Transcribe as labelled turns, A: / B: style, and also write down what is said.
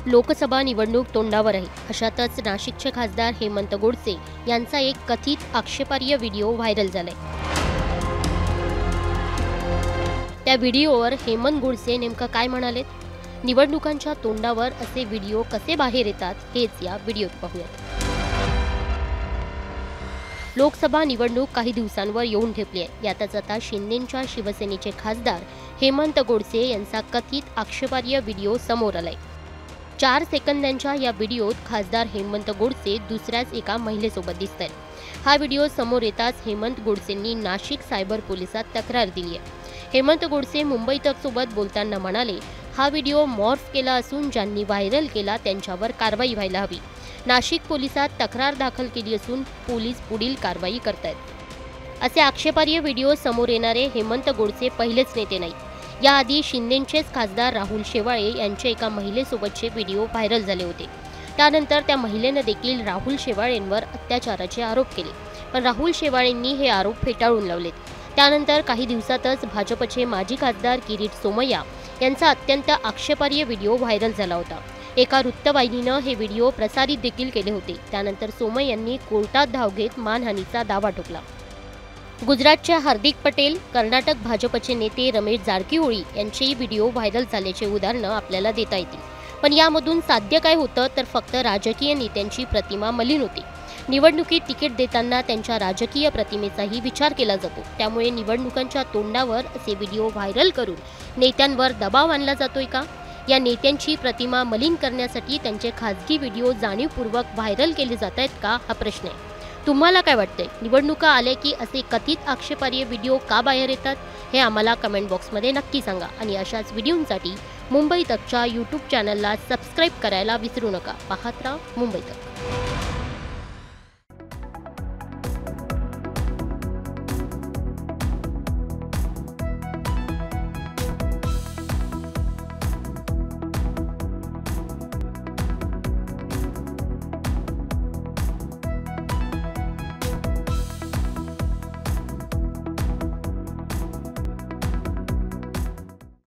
A: लोकसभा निवडणूक तोंडावर आहे. अशातच नाशिकचे खासदार हेमंत गोडसे यांचा एक कथित आक्षेपार्ह व्हिडिओ व्हायरल झालाय. त्या व्हिडिओवर हेमंत गोडसे नेमकं काय म्हणालेत? निवडणुकांच्या तोंडावर असे व्हिडिओ कसे बाहेर येतात हेच या व्हिडिओत पाहूयात. लोकसभा निवडणूक काही दिवसांवर येऊन ठेपली आहे. यातच आता शिंदेंच्या शिवसेनेचे खासदार हेमंत गोडसे यांचा कथित आक्षेपार्ह व्हिडिओ समोर आलाय. 4 सेकंदांच्या या व्हिडिओत खासदार हेमंत गोडसे दुसऱ्याच एका महिलेसोबत दिसतात. हा व्हिडिओ समोर येताच हेमंत गोडसेंनी नाशिक सायबर पोलिसात तक्रार दिली आहे. हेमंत गोडसे मुंबई तक सोबत बोलताना म्हणाले, हा व्हिडिओ मॉर्फ केला असून ज्यांनी व्हायरल केला त्यांच्यावर कारवाई व्हायला हवी. नाशिक पोलिसात तक्रार दाखल केली असून पोलीस पुढील कारवाई करतायत. असे आक्षेपार्ह व्हिडिओ समोर येणारे हेमंत गोडसे पहिलेच नेते नाहीत. याआधी शिंदेंचेच खासदार राहुल शेवाळे यांच्या एका महिलेसोबतचे व्हिडिओ व्हायरल झाले होते. त्यानंतर त्या महिलेनं देखील राहुल शेवाळेंवर अत्याचाराचे आरोप केले, पण राहुल शेवाळेंनी हे आरोप फेटाळून लावलेत. त्यानंतर काही दिवसातच भाजपचे माजी खासदार किरीट सोमय्या यांचा अत्यंत आक्षेपार्ह व्हिडिओ व्हायरल झाला होता. एका वृत्तवाहिनीनं हे व्हिडिओ प्रसारित देखील केले होते. त्यानंतर सोमय्यांनी कोर्टात धाव घेत मानहानीचा दावा ठोकला. गुजरातचे हार्दिक पटेल, कर्नाटक भाजपचे नेते रमेश जारकीहोळी यांचेही व्हिडिओ व्हायरल झाल्याचे उदाहरणं आपल्याला देता येतील. पण यामधून साध्य काय होतं तर फक्त राजकीय नेत्यांची प्रतिमा मलिन होती. निवडणुकीत तिकीट देताना त्यांच्या राजकीय प्रतिमेचाही विचार केला जातो. त्यामुळे निवडणुकांच्या तोंडावर असे व्हिडिओ व्हायरल करून नेत्यांवर दबाव आणला जातोय का? या नेत्यांची प्रतिमा मलिन करण्यासाठी त्यांचे खासगी व्हिडिओ जाणीवपूर्वक व्हायरल केले जात आहेत का, हा प्रश्न आहे. तुम्हाला काय वाटतंय? निवडणुका आल्या की असे कथित आक्षेपार्ह व्हिडिओ का बाहेर येतात हे आम्हाला कमेंट बॉक्समध्ये नक्की सांगा. आणि अशाच व्हिडिओंसाठी मुंबई तकच्या यूट्यूब चॅनलला सबस्क्राईब करायला विसरू नका. पाहत राहा मुंबई तक.